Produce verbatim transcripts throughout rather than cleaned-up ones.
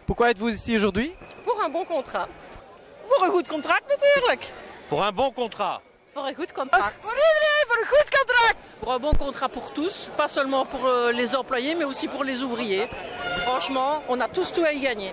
Pourquoi êtes-vous ici aujourd'hui? Voor een bon contrat. Voor een goed contract natuurlijk. Pour un bon contrat. Voor een goed contract. Voor iedereen, voor een goed contract. Pour un bon contrat pour tous, pas seulement pour euh, les employés, mais aussi pour les ouvriers. Franchement, on a tous tout à y gagner.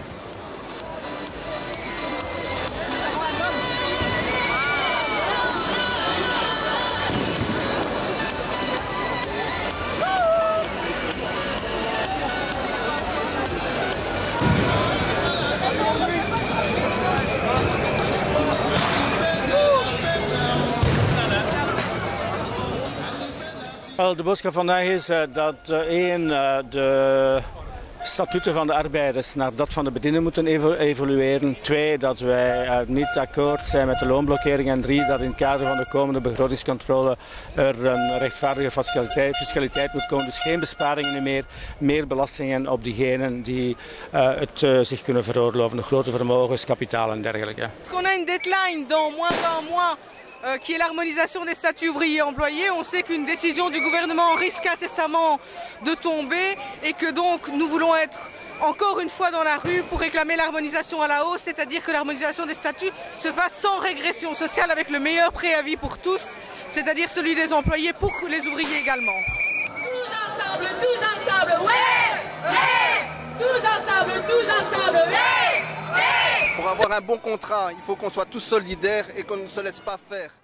Wel, de boodschap vandaag is uh, dat uh, één, uh, de statuten van de arbeiders naar dat van de bedienden moeten evo evolueren. Twee, dat wij uh, niet akkoord zijn met de loonblokkering. En drie, dat in het kader van de komende begrotingscontrole er een rechtvaardige fiscaliteit, fiscaliteit moet komen. Dus geen besparingen meer, meer belastingen op diegenen die uh, het uh, zich kunnen veroorloven. De grote vermogens, kapitaal en dergelijke. On a une deadline dans moins d'un mois. Euh, qui est l'harmonisation des statuts ouvriers-employés. On sait qu'une décision du gouvernement risque incessamment de tomber et que donc nous voulons être encore une fois dans la rue pour réclamer l'harmonisation à la hausse, c'est-à-dire que l'harmonisation des statuts se fasse sans régression sociale avec le meilleur préavis pour tous, c'est-à-dire celui des employés pour les ouvriers également. Tous ensemble, tous ensemble, ouais, ouais, tous ensemble, tous ensemble, ouais. Pour avoir un bon contrat, il faut qu'on soit tous solidaires et qu'on ne se laisse pas faire.